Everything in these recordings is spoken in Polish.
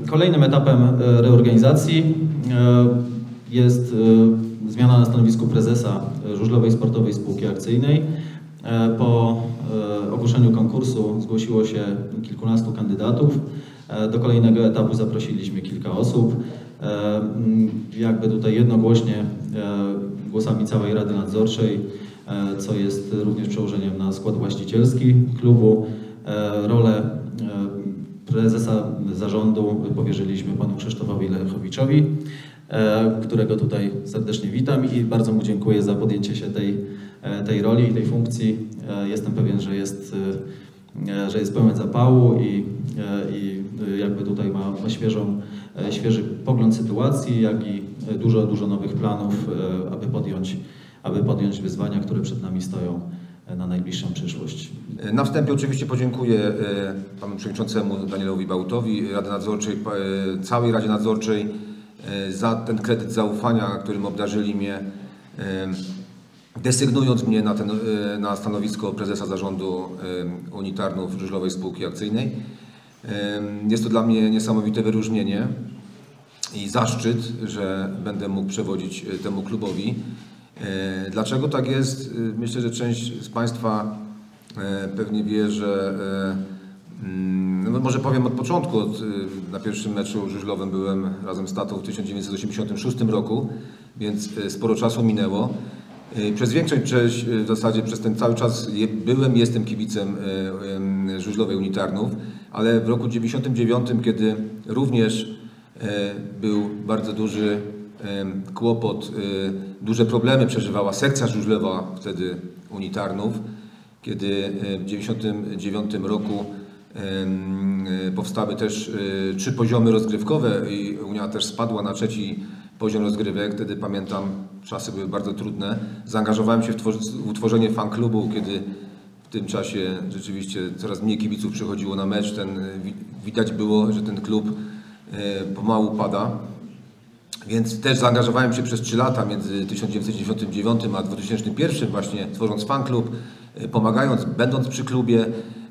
Kolejnym etapem reorganizacji jest zmiana na stanowisku prezesa Żużlowej Sportowej Spółki Akcyjnej. Po ogłoszeniu konkursu zgłosiło się kilkunastu kandydatów. Do kolejnego etapu zaprosiliśmy kilka osób. Jakby tutaj jednogłośnie głosami całej Rady Nadzorczej, co jest również przełożeniem na skład właścicielski klubu, rolę prezesa zarządu powierzyliśmy panu Krzysztofowi Lechowiczowi, którego tutaj serdecznie witam i bardzo mu dziękuję za podjęcie się tej roli i tej funkcji. Jestem pewien, że jest pełen zapału i jakby tutaj ma świeży pogląd sytuacji, jak i dużo nowych planów, aby podjąć wyzwania, które przed nami stoją na najbliższą przyszłość. Na wstępie oczywiście podziękuję panu przewodniczącemu Danielowi Bałutowi, Rady Nadzorczej, całej Radzie Nadzorczej za ten kredyt zaufania, którym obdarzyli mnie, desygnując mnie na stanowisko prezesa zarządu Unii Tarnów Żużlowej Spółki Akcyjnej. Jest to dla mnie niesamowite wyróżnienie i zaszczyt, że będę mógł przewodzić temu klubowi. Dlaczego tak jest? Myślę, że część z Państwa pewnie wie, że no może powiem od początku. Na pierwszym meczu żużlowym byłem razem z tatą w 1986 roku, więc sporo czasu minęło. Przez większość, w zasadzie przez ten cały czas jestem kibicem Żużlowej Unii Tarnów, ale w roku 1999, kiedy również był bardzo duży kłopot, duże problemy przeżywała sekcja żużlowa wtedy Unii Tarnów, kiedy w 1999 roku powstały też 3 poziomy rozgrywkowe i Unia też spadła na 3. poziom rozgrywek. Wtedy pamiętam, czasy były bardzo trudne. Zaangażowałem się w utworzenie fan-klubu, kiedy w tym czasie rzeczywiście coraz mniej kibiców przychodziło na mecz. Widać było, że ten klub pomału pada. Więc też zaangażowałem się przez 3 lata między 1999 a 2001 właśnie tworząc fan-klub, pomagając, będąc przy klubie.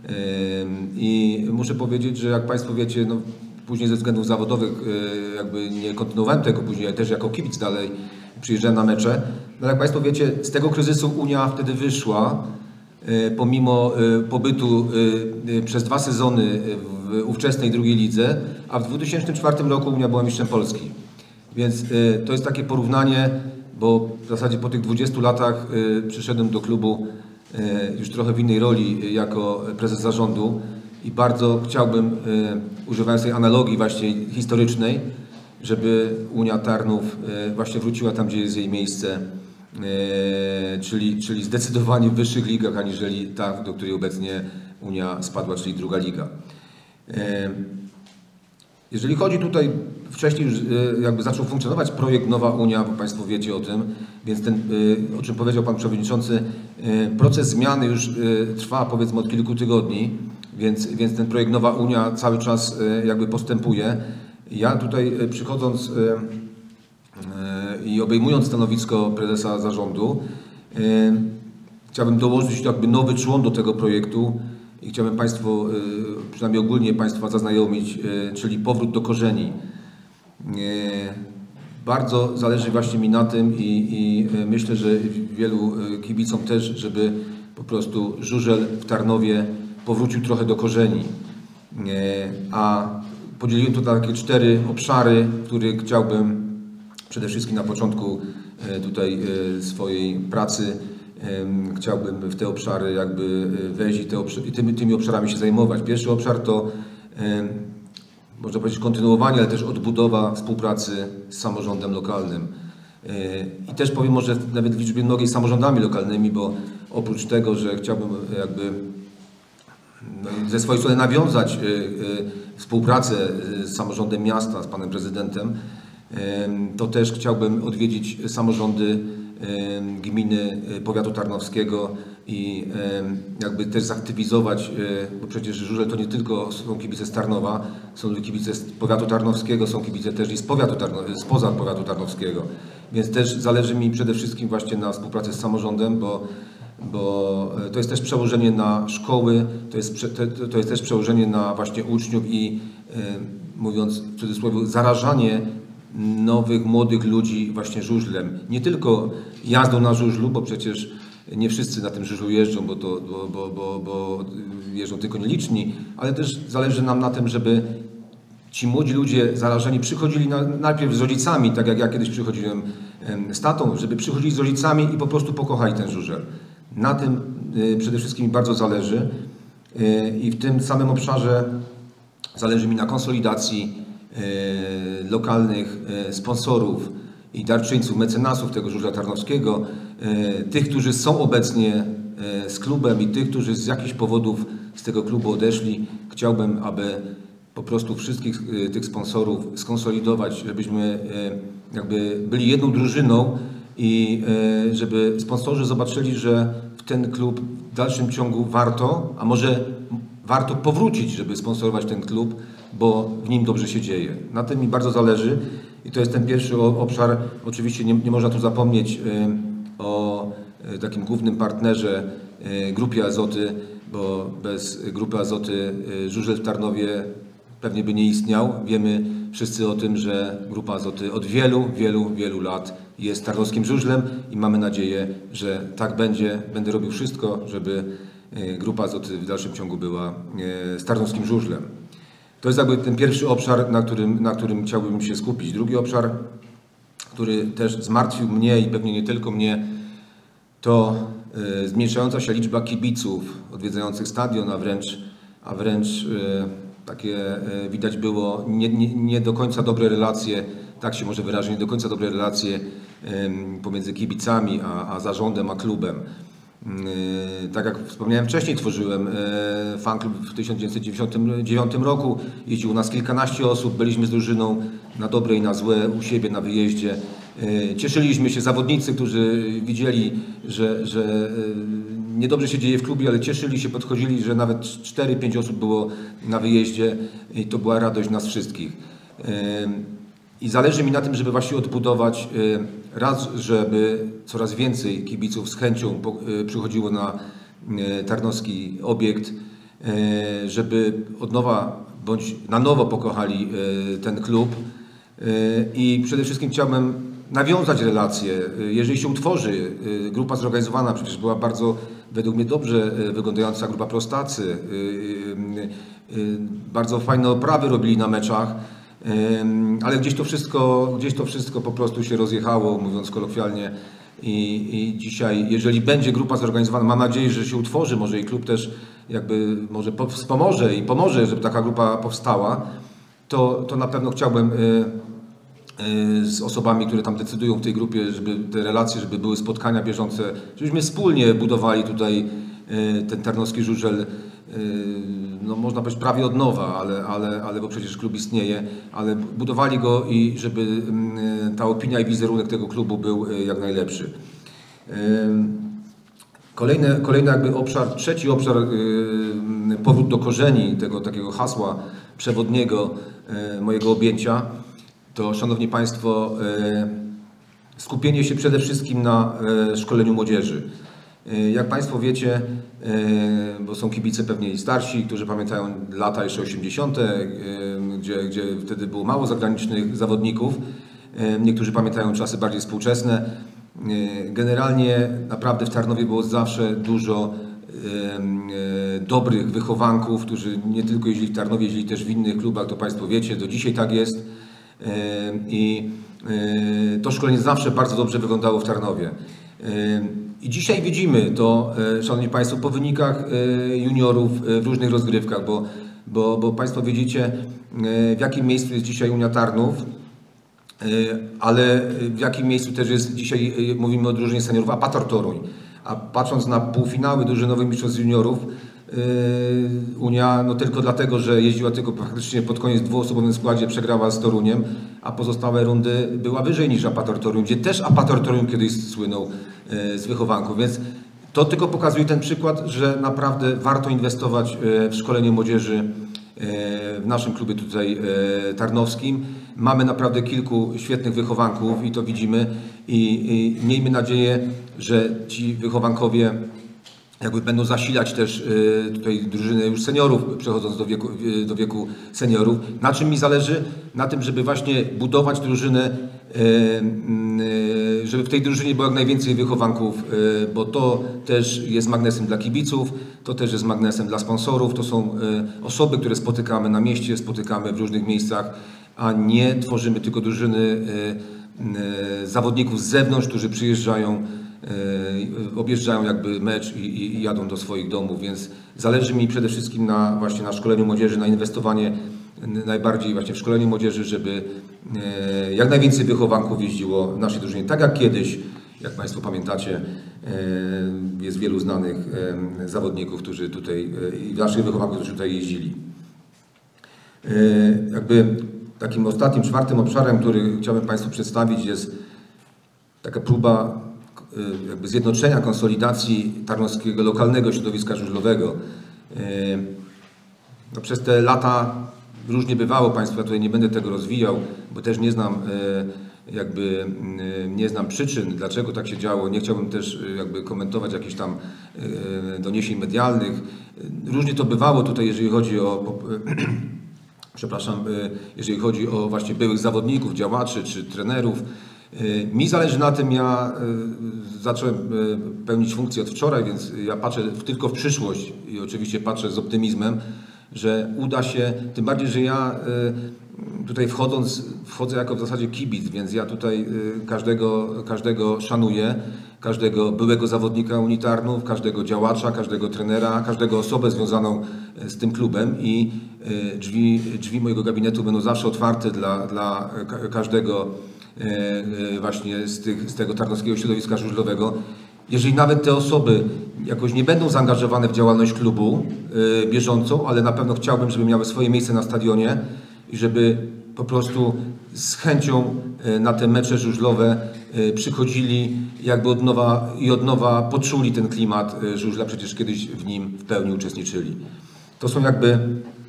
I muszę powiedzieć, że jak Państwo wiecie, no, później ze względów zawodowych jakby nie kontynuowałem tego później, też jako kibic dalej przyjeżdżałem na mecze. No jak Państwo wiecie, z tego kryzysu Unia wtedy wyszła, pomimo pobytu przez 2 sezony w ówczesnej drugiej lidze, a w 2004 roku Unia była mistrzem Polski. Więc to jest takie porównanie, bo w zasadzie po tych 20 latach przyszedłem do klubu już trochę w innej roli jako prezes zarządu i bardzo chciałbym, używając tej analogii właśnie historycznej, żeby Unia Tarnów właśnie wróciła tam, gdzie jest jej miejsce, czyli zdecydowanie w wyższych ligach, aniżeli ta, do której obecnie Unia spadła, czyli druga liga. Jeżeli chodzi tutaj, wcześniej już jakby zaczął funkcjonować projekt Nowa Unia, bo Państwo wiecie o tym, więc ten, o czym powiedział Pan Przewodniczący, proces zmiany już trwa powiedzmy od kilku tygodni, więc ten projekt Nowa Unia cały czas jakby postępuje. Ja tutaj przychodząc i obejmując stanowisko prezesa zarządu, chciałbym dołożyć jakby nowy człon do tego projektu i chciałbym Państwu, przynajmniej ogólnie Państwa zaznajomić, czyli powrót do korzeni. Bardzo zależy właśnie mi na tym i myślę, że wielu kibicom też, żeby po prostu żużel w Tarnowie powrócił trochę do korzeni. A podzieliłem to na takie 4 obszary, w których chciałbym przede wszystkim na początku tutaj swojej pracy chciałbym w te obszary jakby wejść i tymi obszarami się zajmować. Pierwszy obszar to można powiedzieć kontynuowanie, ale też odbudowa współpracy z samorządem lokalnym. I też powiem może nawet w liczbie mnogiej samorządami lokalnymi, bo oprócz tego, że chciałbym jakby ze swojej strony nawiązać współpracę z samorządem miasta, z panem prezydentem, to też chciałbym odwiedzić samorządy gminy powiatu tarnowskiego i jakby też zaktywizować, bo przecież żużel to nie tylko są kibice z Tarnowa, są kibice z powiatu tarnowskiego, są kibice też i spoza powiatu tarnowskiego. Więc też zależy mi przede wszystkim właśnie na współpracy z samorządem, bo to jest też przełożenie na szkoły, to jest też przełożenie na właśnie uczniów i mówiąc w cudzysłowie, zarażanie nowych, młodych ludzi właśnie żużlem. Nie tylko jazdą na żużlu, bo przecież nie wszyscy na tym żużlu jeżdżą, bo jeżdżą tylko nieliczni, ale też zależy nam na tym, żeby ci młodzi ludzie zarażeni przychodzili najpierw z rodzicami, tak jak ja kiedyś przychodziłem z tatą, żeby przychodzili z rodzicami i po prostu pokochali ten żużel. Na tym przede wszystkim mi bardzo zależy i w tym samym obszarze zależy mi na konsolidacji lokalnych sponsorów i darczyńców, mecenasów tego żużla tarnowskiego, tych, którzy są obecnie z klubem i tych, którzy z jakichś powodów z tego klubu odeszli. Chciałbym, aby po prostu wszystkich tych sponsorów skonsolidować, żebyśmy jakby byli jedną drużyną i żeby sponsorzy zobaczyli, że w ten klub w dalszym ciągu warto, a może warto powrócić, żeby sponsorować ten klub, bo w nim dobrze się dzieje. Na tym mi bardzo zależy i to jest ten pierwszy obszar. Oczywiście nie można tu zapomnieć o takim głównym partnerze Grupie Azoty, bo bez Grupy Azoty żużel w Tarnowie pewnie by nie istniał. Wiemy wszyscy o tym, że Grupa Azoty od wielu lat jest tarnowskim żużlem i mamy nadzieję, że tak będzie. Będę robił wszystko, żeby Grupa Azoty w dalszym ciągu była z tarnowskim żużlem. To jest jakby ten pierwszy obszar, na którym chciałbym się skupić. Drugi obszar, który też zmartwił mnie i pewnie nie tylko mnie, to zmniejszająca się liczba kibiców odwiedzających stadion, a wręcz takie widać było nie do końca dobre relacje, tak się może wyrazić, nie do końca dobre relacje pomiędzy kibicami a zarządem, a klubem. Tak jak wspomniałem wcześniej, tworzyłem fanklub w 1999 roku. Jeździło nas kilkanaście osób, byliśmy z drużyną na dobre i na złe u siebie na wyjeździe. Cieszyliśmy się, zawodnicy, którzy widzieli, że niedobrze się dzieje w klubie, ale cieszyli się, podchodzili, że nawet 4-5 osób było na wyjeździe i to była radość nas wszystkich. I zależy mi na tym, żeby właśnie odbudować raz, żeby coraz więcej kibiców z chęcią przychodziło na tarnowski obiekt, żeby od nowa bądź na nowo pokochali ten klub i przede wszystkim chciałbym nawiązać relacje. Jeżeli się utworzy grupa zorganizowana, przecież była bardzo według mnie dobrze wyglądająca grupa Prostacy, bardzo fajne oprawy robili na meczach, ale gdzieś to wszystko po prostu się rozjechało, mówiąc kolokwialnie. I dzisiaj, jeżeli będzie grupa zorganizowana, mam nadzieję, że się utworzy, może i klub też jakby może wspomoże i pomoże, żeby taka grupa powstała, to na pewno chciałbym z osobami, które tam decydują w tej grupie, żeby te relacje, żeby były spotkania bieżące, żebyśmy wspólnie budowali tutaj ten tarnowski żużel, no można powiedzieć prawie od nowa, ale bo przecież klub istnieje, ale budowali go i żeby ta opinia i wizerunek tego klubu był jak najlepszy. Kolejny jakby obszar, trzeci obszar, powrót do korzeni tego takiego hasła przewodniego mojego objęcia, to szanowni Państwo, skupienie się przede wszystkim na szkoleniu młodzieży. Jak Państwo wiecie, bo są kibice pewnie i starsi, którzy pamiętają lata jeszcze 80., gdzie wtedy było mało zagranicznych zawodników. Niektórzy pamiętają czasy bardziej współczesne. Generalnie naprawdę w Tarnowie było zawsze dużo dobrych wychowanków, którzy nie tylko jeździli w Tarnowie, jeździli też w innych klubach, to Państwo wiecie, do dzisiaj tak jest. I to szkolenie zawsze bardzo dobrze wyglądało w Tarnowie. I dzisiaj widzimy to, Szanowni Państwo, po wynikach juniorów w różnych rozgrywkach, bo Państwo widzicie, w jakim miejscu jest dzisiaj Unia Tarnów, ale w jakim miejscu też jest dzisiaj, mówimy o drużynie seniorów, Apator Toruń. A patrząc na półfinały drużynowych mistrzostw juniorów, Unia, no tylko dlatego, że jeździła tylko praktycznie pod koniec w dwuosobowym składzie, przegrała z Toruniem, a pozostałe rundy była wyżej niż Apator Toruń, gdzie też Apator Toruń kiedyś słynął z wychowanków. Więc to tylko pokazuje ten przykład, że naprawdę warto inwestować w szkolenie młodzieży w naszym klubie tutaj tarnowskim. Mamy naprawdę kilku świetnych wychowanków i to widzimy i miejmy nadzieję, że ci wychowankowie jakby będą zasilać też tutaj drużynę już seniorów, przechodząc do wieku seniorów. Na czym mi zależy? Na tym, żeby właśnie budować drużynę, żeby w tej drużynie było jak najwięcej wychowanków, bo to też jest magnesem dla kibiców, to też jest magnesem dla sponsorów, to są osoby, które spotykamy na mieście, spotykamy w różnych miejscach, a nie tworzymy tylko drużyny zawodników z zewnątrz, którzy przyjeżdżają, objeżdżają jakby mecz i jadą do swoich domów, więc zależy mi przede wszystkim właśnie na szkoleniu młodzieży, na inwestowanie najbardziej właśnie w szkoleniu młodzieży, żeby jak najwięcej wychowanków jeździło w naszej drużynie. Tak jak kiedyś, jak Państwo pamiętacie, jest wielu znanych zawodników, którzy tutaj, i naszych wychowanków, którzy tutaj jeździli. Jakby takim ostatnim, czwartym obszarem, który chciałbym Państwu przedstawić, jest taka próba jakby zjednoczenia, konsolidacji tarnowskiego lokalnego środowiska żużlowego. No, przez te lata różnie bywało, Państwa, tutaj nie będę tego rozwijał, bo też nie znam przyczyn, dlaczego tak się działo. Nie chciałbym też jakby komentować jakichś tam doniesień medialnych. Różnie to bywało tutaj, jeżeli chodzi o jeżeli chodzi o właśnie byłych zawodników, działaczy czy trenerów. Mi zależy na tym, ja zacząłem pełnić funkcję od wczoraj, więc ja patrzę tylko w przyszłość i oczywiście patrzę z optymizmem, że uda się, tym bardziej, że ja tutaj wchodzę jako w zasadzie kibic, więc ja tutaj każdego szanuję, każdego byłego zawodnika Unii Tarnów, każdego działacza, każdego trenera, każdą osobę związaną z tym klubem i drzwi mojego gabinetu będą zawsze otwarte dla każdego właśnie z tego tarnowskiego środowiska żużlowego. Jeżeli nawet te osoby jakoś nie będą zaangażowane w działalność klubu bieżącą, ale na pewno chciałbym, żeby miały swoje miejsce na stadionie i żeby po prostu z chęcią na te mecze żużlowe przychodzili, jakby od nowa poczuli ten klimat żużla, przecież kiedyś w nim w pełni uczestniczyli. To są jakby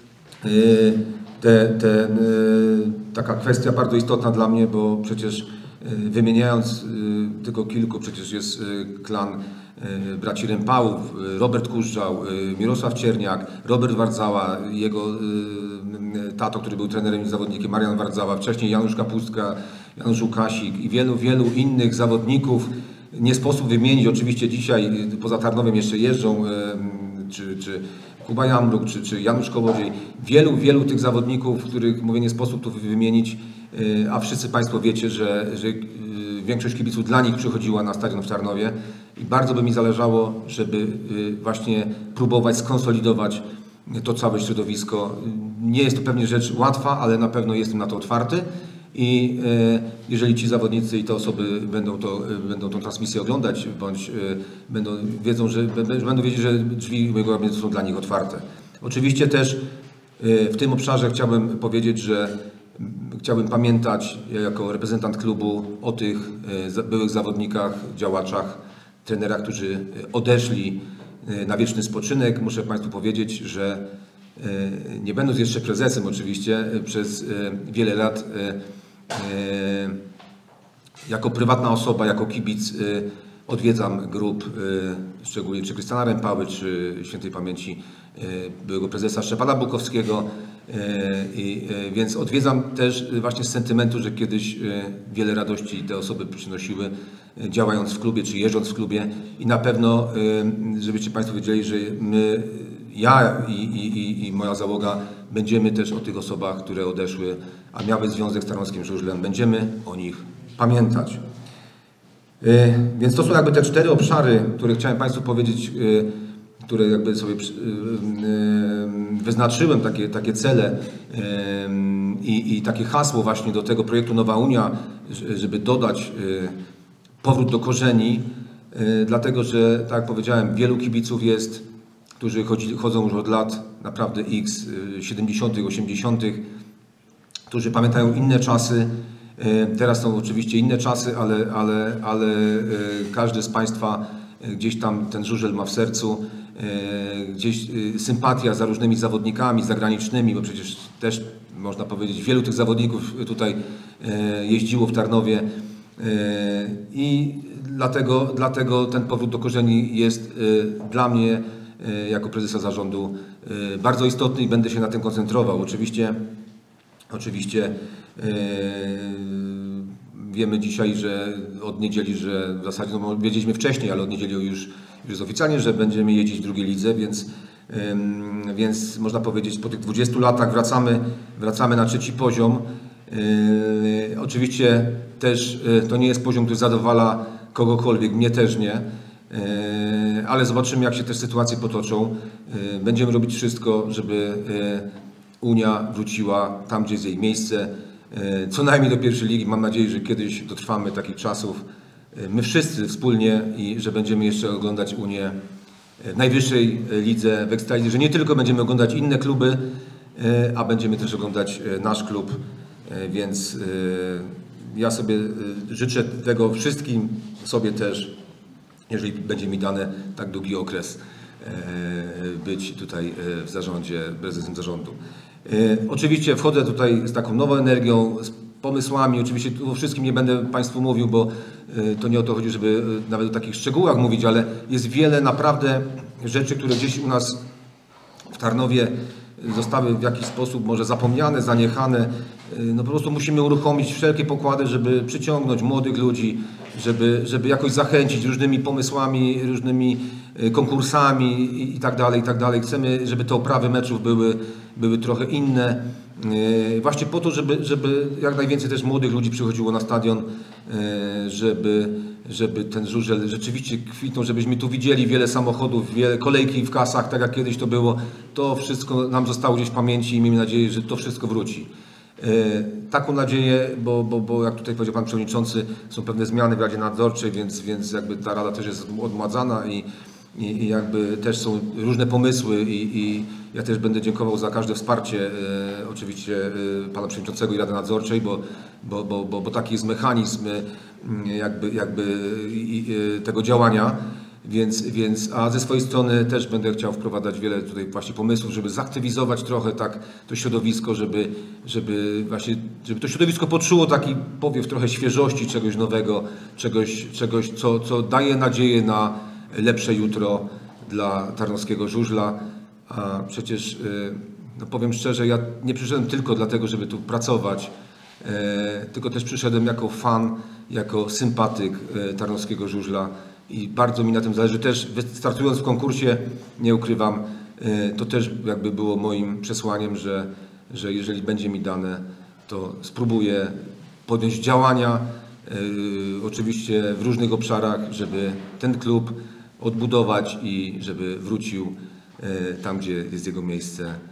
taka kwestia bardzo istotna dla mnie, bo przecież wymieniając tylko kilku, przecież jest klan braci Rempałów, Robert Kurzał, Mirosław Cierniak, Robert Wardzała, jego tato, który był trenerem i zawodnikiem, Marian Wardzała, wcześniej Janusz Kapustka, Janusz Łukasik i wielu innych zawodników. Nie sposób wymienić, oczywiście dzisiaj poza Tarnowem jeszcze jeżdżą czy Kuba Jamruk, czy Janusz Kołodziej. Wielu tych zawodników, których mówię, nie sposób tu wymienić, a wszyscy Państwo wiecie, że większość kibiców dla nich przychodziła na stadion w Tarnowie i bardzo by mi zależało, żeby właśnie próbować skonsolidować to całe środowisko. Nie jest to pewnie rzecz łatwa, ale na pewno jestem na to otwarty i jeżeli ci zawodnicy i te osoby będą tą transmisję oglądać, bądź będą wiedzieć, że drzwi mojego gabinetu są dla nich otwarte. Oczywiście też w tym obszarze chciałbym powiedzieć, że chciałbym pamiętać jako reprezentant klubu o tych byłych zawodnikach, działaczach, trenerach, którzy odeszli na wieczny spoczynek. Muszę Państwu powiedzieć, że nie będąc jeszcze prezesem oczywiście, przez wiele lat jako prywatna osoba, jako kibic odwiedzam grób, szczególnie czy Krystiana Rempały, czy świętej pamięci byłego prezesa Szczepana Bukowskiego. Więc odwiedzam też właśnie z sentymentu, że kiedyś wiele radości te osoby przynosiły, działając w klubie czy jeżdżąc w klubie i na pewno, żebyście Państwo wiedzieli, że ja i moja załoga będziemy też o tych osobach, które odeszły, a miały związek z tarnowskim żużlem, będziemy o nich pamiętać. Więc to są jakby te 4 obszary, które chciałem Państwu powiedzieć, które jakby sobie wyznaczyłem, takie cele i takie hasło właśnie do tego projektu Nowa Unia, żeby dodać powrót do korzeni, dlatego że, tak jak powiedziałem, wielu kibiców jest, którzy chodzą już od lat naprawdę x, 70., 80., którzy pamiętają inne czasy. Teraz są oczywiście inne czasy, ale każdy z Państwa gdzieś tam ten żużel ma w sercu, gdzieś sympatia za różnymi zawodnikami zagranicznymi, bo przecież też można powiedzieć, wielu tych zawodników tutaj jeździło w Tarnowie i dlatego ten powrót do korzeni jest dla mnie jako prezesa zarządu bardzo istotny i będę się na tym koncentrował. Oczywiście wiemy dzisiaj, że od niedzieli, że w zasadzie no, wiedzieliśmy wcześniej, ale od niedzieli już jest oficjalnie, że będziemy jeździć w drugiej lidze, więc można powiedzieć, po tych 20 latach wracamy na trzeci poziom. Oczywiście też to nie jest poziom, który zadowala kogokolwiek, mnie też nie, ale zobaczymy, jak się te sytuacje potoczą. Będziemy robić wszystko, żeby Unia wróciła tam, gdzie jest jej miejsce, co najmniej do pierwszej ligi. Mam nadzieję, że kiedyś dotrwamy takich czasów, my wszyscy wspólnie, i że będziemy jeszcze oglądać Unię w najwyższej lidze, w Ekstralidze, że nie tylko będziemy oglądać inne kluby, a będziemy też oglądać nasz klub, więc ja sobie życzę tego wszystkim, sobie też, jeżeli będzie mi dane tak długi okres być tutaj w zarządzie, prezesem zarządu. Oczywiście wchodzę tutaj z taką nową energią, z pomysłami. Oczywiście o wszystkim nie będę Państwu mówił, bo to nie o to chodzi, żeby nawet o takich szczegółach mówić, ale jest wiele naprawdę rzeczy, które gdzieś u nas w Tarnowie zostały w jakiś sposób może zapomniane, zaniechane. No po prostu musimy uruchomić wszelkie pokłady, żeby przyciągnąć młodych ludzi, żeby jakoś zachęcić różnymi pomysłami, różnymi konkursami i tak dalej. Chcemy, żeby te oprawy meczów były trochę inne. Właśnie po to, żeby jak najwięcej też młodych ludzi przychodziło na stadion, żeby ten żużel rzeczywiście kwitnął, żebyśmy tu widzieli wiele samochodów, wiele kolejki w kasach, tak jak kiedyś to było. To wszystko nam zostało gdzieś w pamięci i miejmy nadzieję, że to wszystko wróci. Taką nadzieję, bo jak tutaj powiedział Pan Przewodniczący, są pewne zmiany w Radzie Nadzorczej, więc jakby ta Rada też jest odmładzana i jakby też są różne pomysły i ja też będę dziękował za każde wsparcie oczywiście Pana Przewodniczącego i Rady Nadzorczej, bo taki jest mechanizm tego działania. A ze swojej strony też będę chciał wprowadzać wiele tutaj właśnie pomysłów, żeby zaktywizować trochę tak to środowisko, żeby to środowisko poczuło taki powiew trochę świeżości, czegoś nowego, czegoś co daje nadzieję na lepsze jutro dla tarnowskiego żużla. A przecież, no powiem szczerze, ja nie przyszedłem tylko dlatego, żeby tu pracować, tylko też przyszedłem jako fan, jako sympatyk tarnowskiego żużla. I bardzo mi na tym zależy. Też startując w konkursie, nie ukrywam, to też jakby było moim przesłaniem, że jeżeli będzie mi dane, to spróbuję podjąć działania, oczywiście w różnych obszarach, żeby ten klub odbudować i żeby wrócił tam, gdzie jest jego miejsce.